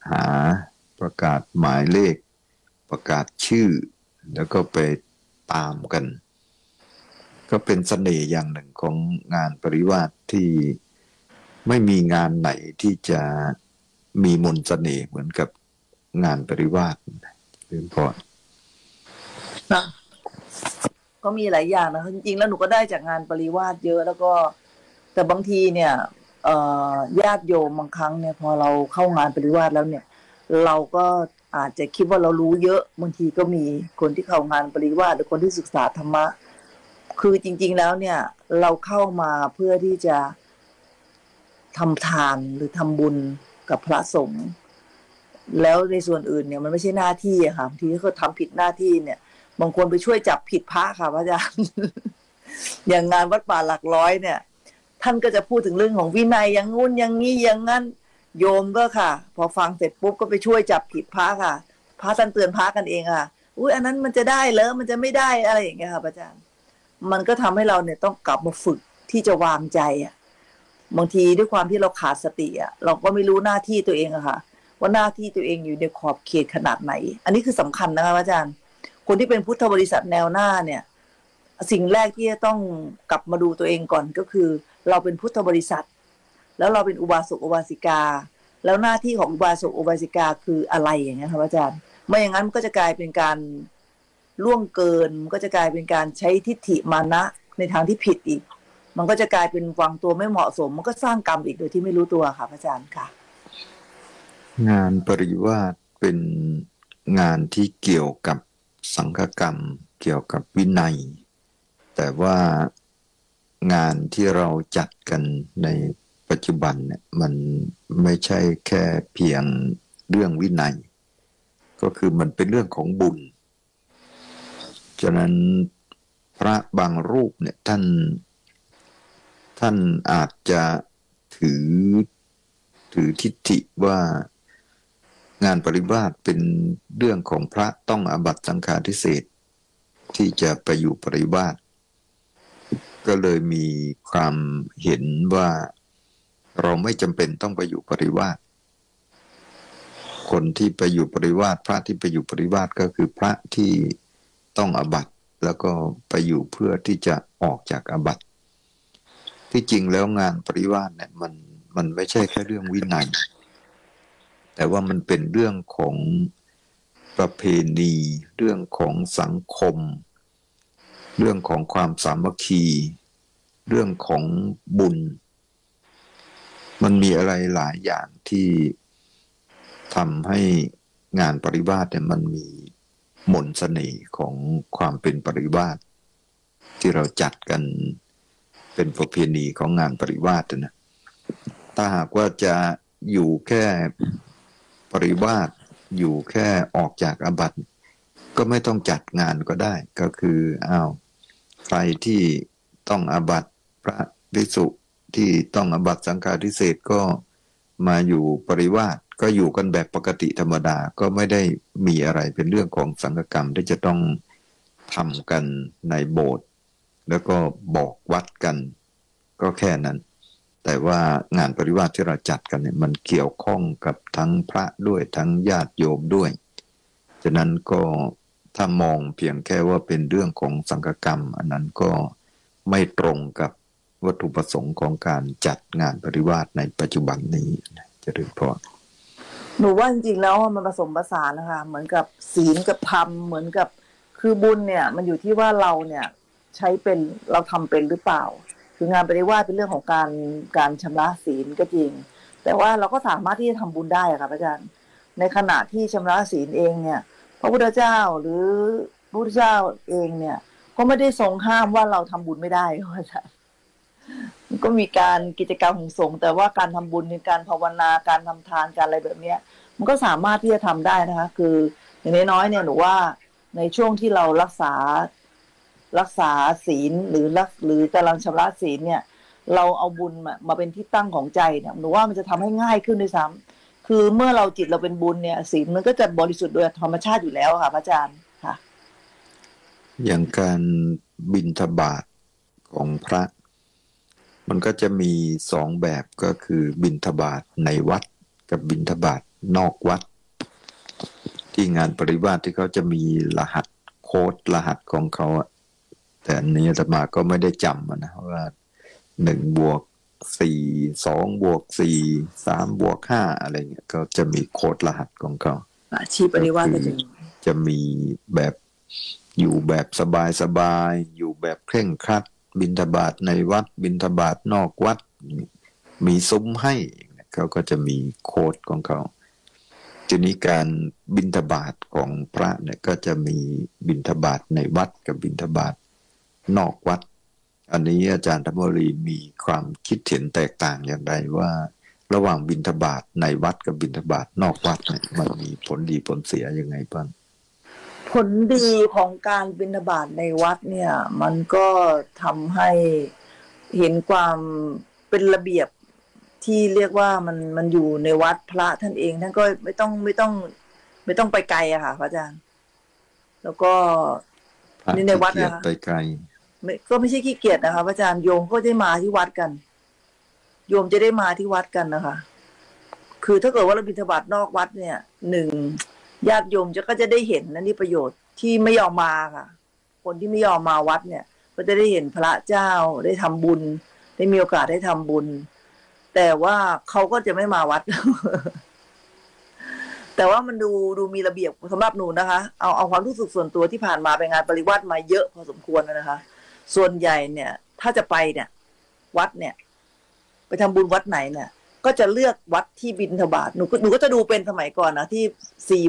หาประกาศหมายเลขประกาศชื่อแล้วก็ไปตามกันก็เป็นเสน่ห์อย่างหนึ่งของงานปริวาสที่ไม่มีงานไหนที่จะมีมนต์เสน่ห์เหมือนกับงานปริวาสเรื่องพอนะก็มีหลายอย่างนะจริงๆแล้วหนูก็ได้จากงานปริวาสเยอะแล้วก็แต่บางทีเนี่ยญาติโยมบางครั้งเนี่ยพอเราเข้างานปริวาสแล้วเนี่ยเราก็อาจจะคิดว่าเรารู้เยอะบางทีก็มีคนที่เข้างานปริวาสหรือคนที่ศึกษาธรรมะคือจริงๆแล้วเนี่ยเราเข้ามาเพื่อที่จะทำทานหรือทำบุญกับพระสงฆ์แล้วในส่วนอื่นเนี่ยมันไม่ใช่หน้าที่อะค่ะบางทีเขาทำผิดหน้าที่เนี่ยบางคนไปช่วยจับผิดพระค่ะพระอาจารย์ อย่างงานวัดป่าหลักร้อยเนี่ยท่านก็จะพูดถึงเรื่องของวินัยอย่างงู้นอย่างนี้อย่างนั้นโยมก็ค่ะพอฟังเสร็จปุ๊บก็ไปช่วยจับผิดพระค่ะพระท่านเตือนพระกันเองค่ะอุ้ยอันนั้นมันจะได้เหรอมันจะไม่ได้อะไรอย่างเงี้ยค่ะพระอาจารย์มันก็ทำให้เราเนี่ยต้องกลับมาฝึกที่จะวางใจอ่ะบางทีด้วยความที่เราขาดสติอ่ะเราก็ไม่รู้หน้าที่ตัวเองอะค่ะว่าหน้าที่ตัวเองอยู่ในขอบเขตขนาดไหนอันนี้คือสำคัญนะคะพระอาจารย์คนที่เป็นพุทธบริษัทแนวหน้าเนี่ยสิ่งแรกที่จะต้องกลับมาดูตัวเองก่อนก็คือเราเป็นพุทธบริษัทแล้วเราเป็นอุบาสกอุบาสิกาแล้วหน้าที่ของอุบาสกอุบาสิกาคืออะไรอย่างเงี้ยครับอาจารย์ไม่อย่างนั้นมันก็จะกลายเป็นการล่วงเกินมันก็จะกลายเป็นการใช้ทิฏฐิมานะในทางที่ผิดอีกมันก็จะกลายเป็นวางตัวไม่เหมาะสมมันก็สร้างกรรมอีกโดยที่ไม่รู้ตัวค่ะอาจารย์ค่ะงานปริวาสเป็นงานที่เกี่ยวกับสังฆกรรมเกี่ยวกับวินัยแต่ว่างานที่เราจัดกันในปัจจุบันเนี่ยมันไม่ใช่แค่เพียงเรื่องวินัยก็คือมันเป็นเรื่องของบุญฉะนั้นพระบางรูปเนี่ยท่านอาจจะถือทิฏฐิว่างานปริวาสเป็นเรื่องของพระต้องอาบัติสังฆาทิเศษที่จะไปอยู่ปริวาสก็เลยมีความเห็นว่าเราไม่จำเป็นต้องไปอยู่ปริวาสคนที่ไปอยู่ปริวาสพระที่ไปอยู่ปริวาสก็คือพระที่ต้องอาบัติแล้วก็ไปอยู่เพื่อที่จะออกจากอาบัติที่จริงแล้วงานปริวาสเนี่ยมันไม่ใช่แค่เรื่องวินัยแต่ว่ามันเป็นเรื่องของประเพณีเรื่องของสังคมเรื่องของความสามัคคีเรื่องของบุญมันมีอะไรหลายอย่างที่ทำให้งานปริวาสเนี่ยมันมีมนต์เสน่ห์ของความเป็นปริวาสที่เราจัดกันเป็นประเพณีของงานปริวาสนะถ้าหากว่าจะอยู่แค่ปริวาสอยู่แค่ออกจากอาบัติก็ไม่ต้องจัดงานก็ได้ก็คือใครที่ต้องอาบัติพระภิกษุที่ต้องอาบัติสังฆาทิเศษก็มาอยู่ปริวาสก็อยู่กันแบบปกติธรรมดาก็ไม่ได้มีอะไรเป็นเรื่องของสังฆกรรมที่จะต้องทำกันในโบสถ์แล้วก็บอกวัดกันก็แค่นั้นแต่ว่างานปริวาสที่เราจัดกันเนี่ยมันเกี่ยวข้องกับทั้งพระด้วยทั้งญาติโยมด้วยฉะนั้นก็ถ้ามองเพียงแค่ว่าเป็นเรื่องของสังฆกรรมอันนั้นก็ไม่ตรงกับวัตถุประสงค์ของการจัดงานปริวาสในปัจจุบันนี้จะเรียกพอหนูว่าจริงๆแล้วมันผสมผสานนะคะเหมือนกับศีลกับธรรมเหมือนกับคือบุญเนี่ยมันอยู่ที่ว่าเราเนี่ยใช้เป็นเราทำเป็นหรือเปล่าคืองานปริวาสเป็นเรื่องของการชำระศีลก็จริงแต่ว่าเราก็สามารถที่จะทำบุญได้ค่ะอาจารย์ในขณะที่ชำระศีลเองเนี่ยพระพุทธเจ้าหรือพระพุทธเจ้าเองเนี่ยก็ไม่ได้ทรงห้ามว่าเราทำบุญไม่ได้ค่ะอาจารย์ก็มีการกิจกรรมของสงฆ์แต่ว่าการทำบุญในการภาวนาการทำทานการอะไรแบบนี้มันก็สามารถที่จะทำได้นะคะคืออย่างน้อยๆเนี่ยหนูว่าในช่วงที่เรารักษาศีลหรือกำลังชำระศีลเนี่ยเราเอาบุญมาเป็นที่ตั้งของใจเนี่ยหนูว่ามันจะทำให้ง่ายขึ้นด้วยซ้ำคือเมื่อเราจิตเราเป็นบุญเนี่ยศีลมันก็จะบริสุทธิ์โดยธรรมชาติอยู่แล้วค่ะพระอาจารย์ค่ะอย่างการบิณฑบาตของพระมันก็จะมี2แบบก็คือบิณฑบาตในวัดกับบิณฑบาตนอกวัดที่งานปริวาสที่เขาจะมีรหัสโค้ดรหัสของเขาแต่อันนี้อาตมาก็ไม่ได้จำนะว่า1+4 2+4 3+5อะไรเงี้ยก็จะมีโค้ดรหัสของเขาอาชีพปริวาสก็จะมีแบบอยู่แบบสบายๆอยู่แบบเคร่งครัดบิณฑบาตในวัดบิณฑบาตนอกวัดมีซุ้มให้เขาก็จะมีโค้ดของเขาทีนี้การบิณฑบาตของพระเนี่ยก็จะมีบิณฑบาตในวัดกับบิณฑบาตนอกวัดอันนี้อาจารย์ธรรมวรีมีความคิดเห็นแตกต่างอย่างไรว่าระหว่างบิณฑบาตในวัดกับบิณฑบาตนอกวัดเนี่ยมันมีผลดีผลเสียยังไงบ้างผลดีของการบิณฑบาตในวัดเนี่ยมันก็ทำให้เห็นความเป็นระเบียบที่เรียกว่ามันอยู่ในวัดพระท่านเองท่านก็ไม่ต้องไปไกลอะค่ะพระอาจารย์แล้วก็นี่ในวัดนะคะไปไกลก็ไม่ใช่ขี้เกียจนะคะพระอาจารย์โยมก็ได้มาที่วัดกันโยมจะได้มาที่วัดกันนะคะคือถ้าเกิดว่าเราบิณฑบาตนอกวัดเนี่ยญาติโยมก็จะได้เห็นนั่นนี่ประโยชน์ที่ไม่ยอมมาค่ะคนที่ไม่ยอมมาวัดเนี่ยก็จะได้เห็นพระเจ้าได้ทำบุญได้มีโอกาสได้ทำบุญแต่ว่าเขาก็จะไม่มาวัด แต่ว่ามันดูมีระเบียบสำหรับหนูนะคะเอาความรู้สึกส่วนตัวที่ผ่านมาไปงานปริวาสมาเยอะพอสมควรนะคะส่วนใหญ่เนี่ยถ้าจะไปเนี่ยวัดเนี่ยไปทำบุญวัดไหนเนี่ยก็จะเลือกวัดที่บิณฑบาตหนูก็จะดูเป็นสมัยก่อนนะที่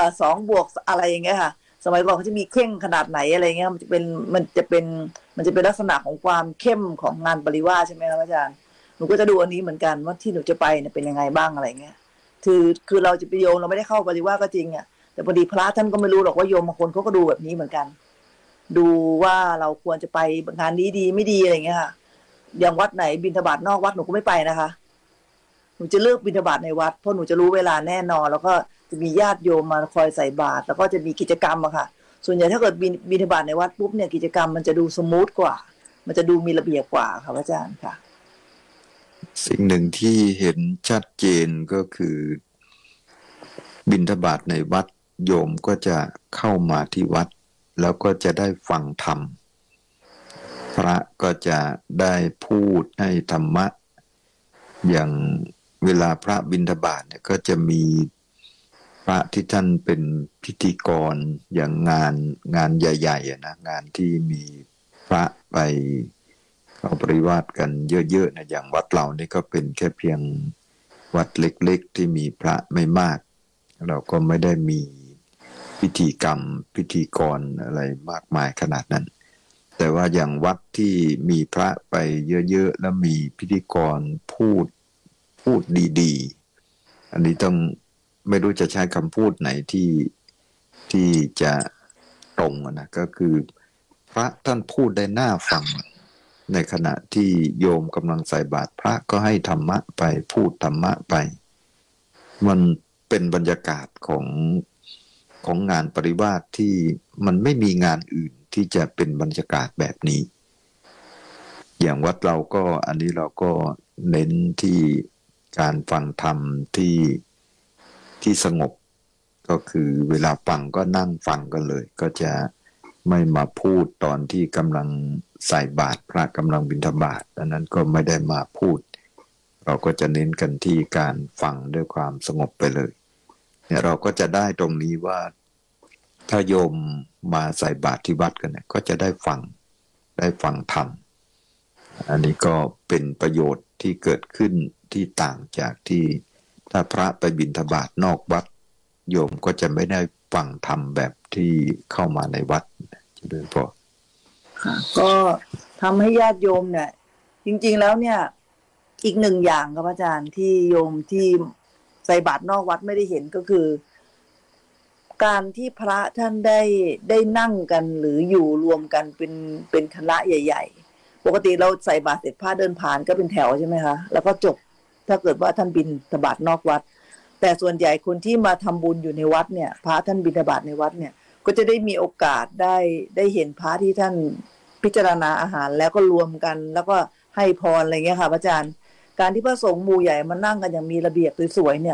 2+ อะไรอย่างเงี้ยค่ะสมัยก่อนเขาจะมีเคร่งขนาดไหนอะไรเงี้ยมันจะเป็นลักษณะของความเข้มของงานปริวาสใช่ไหมครับอาจารย์หนูก็จะดูอันนี้เหมือนกันว่าที่หนูจะไปเนี่ยเป็นยังไงบ้างอะไรเงี้ยคือเราจะไปโยมเราไม่ได้เข้าปริวาสก็จริงอ่ะแต่พอดีพระท่านก็ไม่รู้หรอกว่าโยมบางคนเขาก็ดูแบบนี้เหมือนกันดูว่าเราควรจะไปงานนี้ดีไม่ดีอะไรเงี้ยค่ะอย่างวัดไหนบิณฑบาตนอกวัดหนูก็ไม่ไปนะคะหนูจะเลือกบิณฑบาตในวัดเพราะหนูจะรู้เวลาแน่นอนแล้วก็จะมีญาติโยมมาคอยใส่บาตรแล้วก็จะมีกิจกรรมอะค่ะส่วนใหญ่ถ้าเกิดบิณฑบาตในวัดปุ๊บเนี่ยกิจกรรมมันจะดูสมูทกว่ามันจะดูมีระเบียบกว่าค่ะอาจารย์ค่ะสิ่งหนึ่งที่เห็นชัดเจนก็คือบิณฑบาตในวัดโยมก็จะเข้ามาที่วัดแล้วก็จะได้ฟังธรรมพระก็จะได้พูดให้ธรรมะอย่างเวลาพระบิณฑบาตเนี่ยก็จะมีพระที่ท่านเป็นพิธีกรอย่างงานใหญ่ๆนะงานที่มีพระไปเข้าปริวาสกันเยอะๆนะอย่างวัดเรานี่ก็เป็นแค่เพียงวัดเล็กๆที่มีพระไม่มากเราก็ไม่ได้มีพิธีกรรมพิธีกรอะไรมากมายขนาดนั้นแต่ว่าอย่างวัดที่มีพระไปเยอะๆแล้วมีพิธีกรพูดดีๆอันนี้ต้องไม่รู้จะใช้คำพูดไหนที่จะตรงนะก็คือพระท่านพูดได้น่าฟังในขณะที่โยมกำลังใส่บาตรพระก็ให้ธรรมะไปพูดธรรมะไปมันเป็นบรรยากาศของงานปริวาสที่มันไม่มีงานอื่นที่จะเป็นบรรยากาศแบบนี้อย่างวัดเราก็อันนี้เราก็เน้นที่การฟังธรรมที่สงบก็คือเวลาฟังก็นั่งฟังกันเลยก็จะไม่มาพูดตอนที่กำลังใส่บาตรพระกำลังบิณฑบาตดังนั้นก็ไม่ได้มาพูดเราก็จะเน้นกันที่การฟังด้วยความสงบไปเลยเนี่ยเราก็จะได้ตรงนี้ว่าถ้าโยมมาใส่บาตรที่วัดกันเนี่ยก็จะได้ฟังธรรมอันนี้ก็เป็นประโยชน์ที่เกิดขึ้นที่ต่างจากที่ถ้าพระไปบิณฑบาตนอกวัดโยมก็จะไม่ได้ฟังธรรมแบบที่เข้ามาในวัดเจริญพรก็ทำให้ญาติโยมเนี่ยจริงๆแล้วเนี่ยอีกหนึ่งอย่างครับอาจารย์ที่โยมที่ใส่บาตรนอกวัดไม่ได้เห็นก็คือการที่พระท่านได้นั่งกันหรืออยู่รวมกันเป็นคณะใหญ่ๆปกติเราใส่บาตรเสร็จพระเดินผ่านก็เป็นแถวใช่ไหมคะแล้วก็จบถ้าเกิดว่าท่านบิณฑบาตนอกวัดแต่ส่วนใหญ่คนที่มาทำบุญอยู่ในวัดเนี่ยพระท่านบิณฑบาตในวัดเนี่ยก็จะได้มีโอกาสได้เห็นพระที่ท่านพิจารณาอาหารแล้วก็รวมกันแล้วก็ให้พรอะไรเงี้ยค่ะอาจารย์การที่พระสงฆ์หมู่ใหญ่มานั่งกันอย่างมีระเบียบสวยๆเนี่ย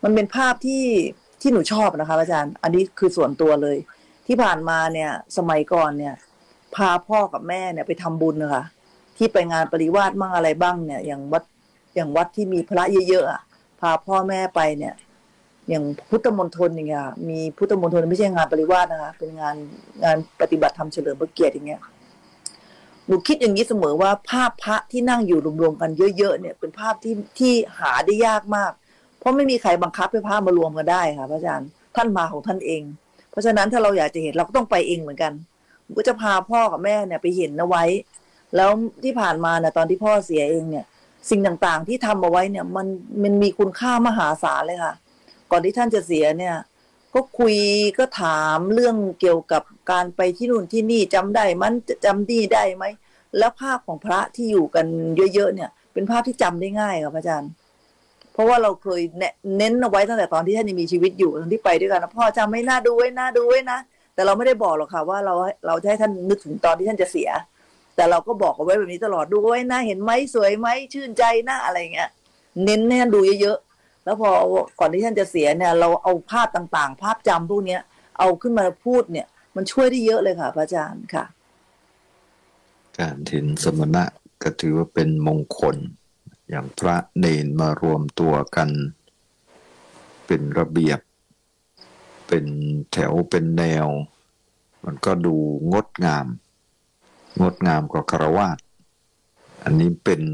มันเป็นภาพที่หนูชอบนะคะอาจารย์อันนี้คือส่วนตัวเลยที่ผ่านมาเนี่ยสมัยก่อนเนี่ยพาพ่อกับแม่เนี่ยไปทำบุญนะคะที่ไปงานปริวาสมั่งอะไรบ้างเนี่ยอย่างวัดที่มีพระเยอะๆอ่ะพาพ่อแม่ไปเนี่ยอย่างพุทธมณฑลอย่างเงี้ยมีพุทธมณฑลไม่ใช่งานปริวาสนะคะเป็นงานปฏิบัติธรรมเฉลิมพระเกียรติอย่างเงี้ยหนูคิดอย่างนี้เสมอว่าภาพพระที่นั่งอยู่รวมๆกันเยอะๆเนี่ยเป็นภาพที่หาได้ยากมากเพราะไม่มีใครบังคับให้พระมารวมกันได้ค่ะพระอาจารย์ท่านมาของท่านเองเพราะฉะนั้นถ้าเราอยากจะเห็นเราก็ต้องไปเองเหมือนกันผมก็จะพาพ่อกับแม่เนี่ยไปเห็นเอาไว้แล้วที่ผ่านมาเนี่ยตอนที่พ่อเสียเองเนี่ยสิ่งต่างๆที่ทำเอาไว้เนี่ยมันมีคุณค่ามหาศาลเลยค่ะก่อนที่ท่านจะเสียเนี่ยก็คุยก็ถามเรื่องเกี่ยวกับการไปที่นู่นที่นี่จำได้มันจำดีได้ไหมแล้วภาพของพระที่อยู่กันเยอะๆเนี่ยเป็นภาพที่จำได้ง่ายครับอาจารย์เพราะว่าเราเคยเน้นเอาไว้ตั้งแต่ตอนที่ท่านยังมีชีวิตอยู่ตอนที่ไปด้วยกันนะพ่อจำไม่น่าดูไว้นะดูไว้นะแต่เราไม่ได้บอกหรอกค่ะว่าเราจะให้ท่านนึกถึงตอนที่ท่านจะเสียแต่เราก็บอกเอาไว้แบบนี้ตลอดดูไว้นะเห็นไหมสวยไหมชื่นใจนะอะไรเงี้ยเน้นให้ท่านดูเยอะๆแล้วพอก่อนที่ท่านจะเสียเนี่ยเราเอาภาพต่างๆภาพจำพวกนี้เอาขึ้นมาพูดเนี่ยมันช่วยได้เยอะเลยค่ะพระอาจารย์ค่ะการเห็นสมณะก็ถือว่าเป็นมงคลอย่างพระเนนมารวมตัวกันเป็นระเบียบเป็นแถวเป็นแนวมันก็ดูงดงามกว่าฆราวาสอันนี้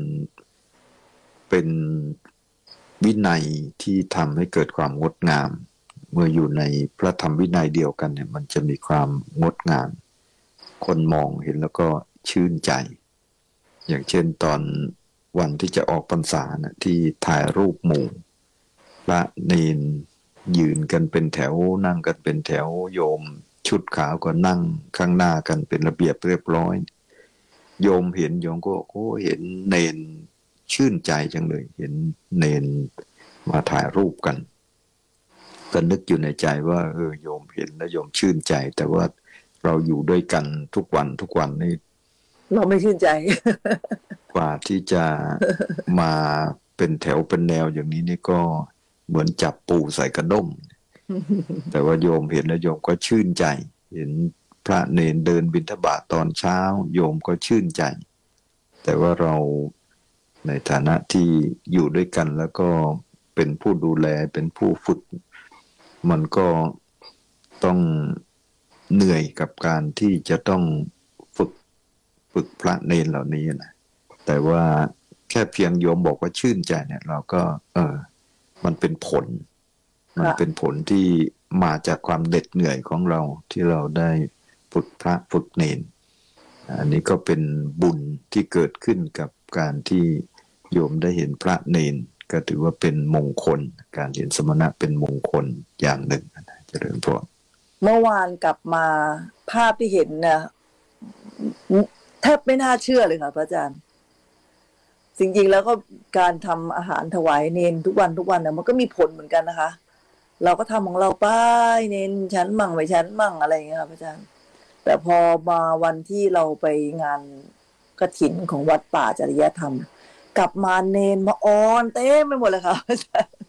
เป็นวินัยที่ทำให้เกิดความงดงามเมื่ออยู่ในพระธรรมวินัยเดียวกันเนี่ยมันจะมีความงดงามคนมองเห็นแล้วก็ชื่นใจอย่างเช่นตอนวันที่จะออกพรรษานะที่ถ่ายรูปหมู่พระเนนยืนกันเป็นแถวนั่งกันเป็นแถวโยมชุดขาวก็นั่งข้างหน้ากันเป็นระเบียบเรียบร้อยโยมเห็นโยมก็เห็นเนนชื่นใจจังเลยเห็นเนนมาถ่ายรูปกันก็นึกอยู่ในใจว่าโยมเห็นแล้วโยมชื่นใจแต่ว่าเราอยู่ด้วยกันทุกวันนี่เราไม่ชื่นใจกว่าที่จะมาเป็นแถวเป็นแนวอย่างนี้นี่ก็เหมือนจับปูใส่กระด้งแต่ว่าโยมเห็นแล้วโยมก็ชื่นใจเห็นพระเนนเดินบิณฑบาตตอนเช้าโยมก็ชื่นใจแต่ว่าเราในฐานะที่อยู่ด้วยกันแล้วก็เป็นผู้ดูแลเป็นผู้ฝึกมันก็ต้องเหนื่อยกับการที่จะต้องฝึกพระเนนเหล่านี้นะแต่ว่าแค่เพียงโยมบอกว่าชื่นใจเนี่ยเราก็มันเป็นผลที่มาจากความเหน็ดเหนื่อยของเราที่เราได้ฝึกพระฝึกเนนอันนี้ก็เป็นบุญที่เกิดขึ้นกับการที่โยมได้เห็นพระเนนก็ถือว่าเป็นมงคลการเห็นสมณะเป็นมงคลอย่างหนึ่งเจริญพรเมื่อวานกลับมาภาพที่เห็นนะแทบไม่น่าเชื่อเลยค่ะพระอาจารย์จริงๆแล้วก็การทำอาหารถวายเนนทุกวันเนี่ยมันก็มีผลเหมือนกันนะคะเราก็ทำของเราไปเนนชั้นมั่งไม่ชั้นมั่งอะไรอย่างเงี้ยค่ะพระอาจารย์แต่พอมาวันที่เราไปงานกฐินของวัดป่าจริยธรรมกลับมาเนนมาออนเต็มไปหมดเลยค่ะพระอาจารย์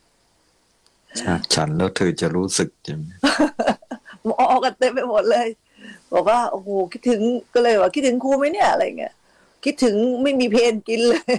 ฉันแล้วเธอจะรู้สึกใช่ไหมมาออกันเต็มไปหมดเลยบอกว่าโอ้โหคิดถึงก็เลยว่าคิดถึงครูไหมเนี่ยอะไรเงี้ยคิดถึงไม่มีเพลนกินเลย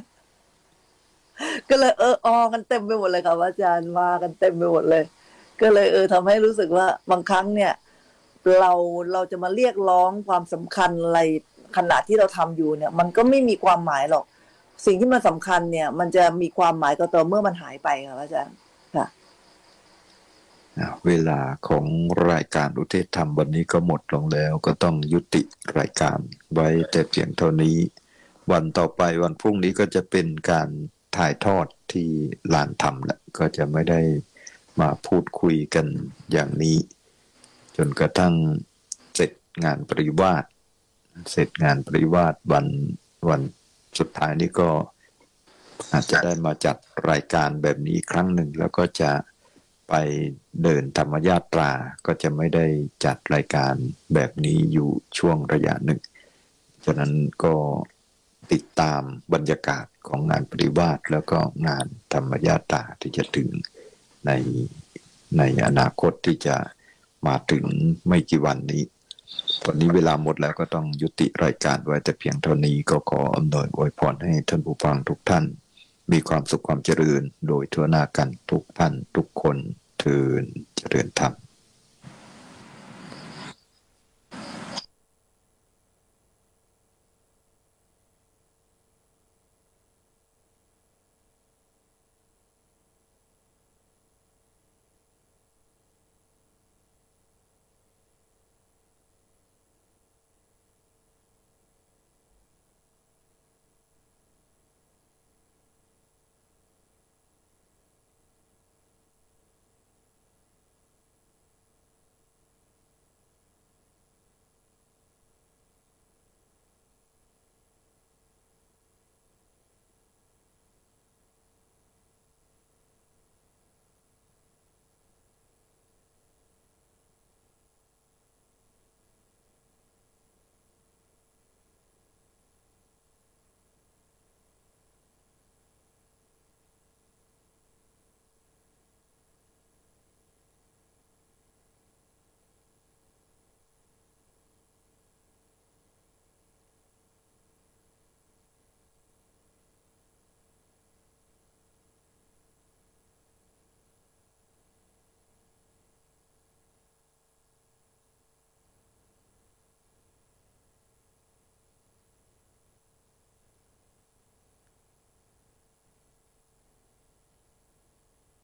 ก็เลยออกันเต็มไปหมดเลยค่ะอาจารย์มากันเต็มไปหมดเลยก็เลยทำให้รู้สึกว่าบางครั้งเนี่ยเราจะมาเรียกร้องความสำคัญอะไรขณะที่เราทำอยู่เนี่ยมันก็ไม่มีความหมายหรอกสิ่งที่มันสำคัญเนี่ยมันจะมีความหมายก็ต่อเมื่อมันหายไปค่ะอาจารย์ค่ะเวลาของรายการอุเทศธรรมวันนี้ก็หมดลงแล้วก็ต้องยุติรายการไว้แต่เพียงเท่านี้วันต่อไปวันพรุ่งนี้ก็จะเป็นการถ่ายทอดที่ลานธรรมแหละก็จะไม่ได้มาพูดคุยกันอย่างนี้จนกระทั่งเสร็จงานปริวาสวันสุดท้ายนี้ก็อาจจะได้มาจัดรายการแบบนี้ครั้งหนึ่งแล้วก็จะไปเดินธรรมญาตราก็จะไม่ได้จัดรายการแบบนี้อยู่ช่วงระยะหนึ่งฉะนั้นก็ติดตามบรรยากาศของงานปริวาสแล้วก็งานธรรมญาตราที่จะถึงในในอนาคตที่จะมาถึงไม่กี่วันนี้ตอนนี้เวลาหมดแล้วก็ต้องยุติรายการไว้แต่เพียงเท่านี้ก็ขออำนวยอวยพรให้ท่านผู้ฟังทุกท่านมีความสุขความเจริญโดยทั่วหน้ากันทุกท่านทุกคนเทินเจริญธรรม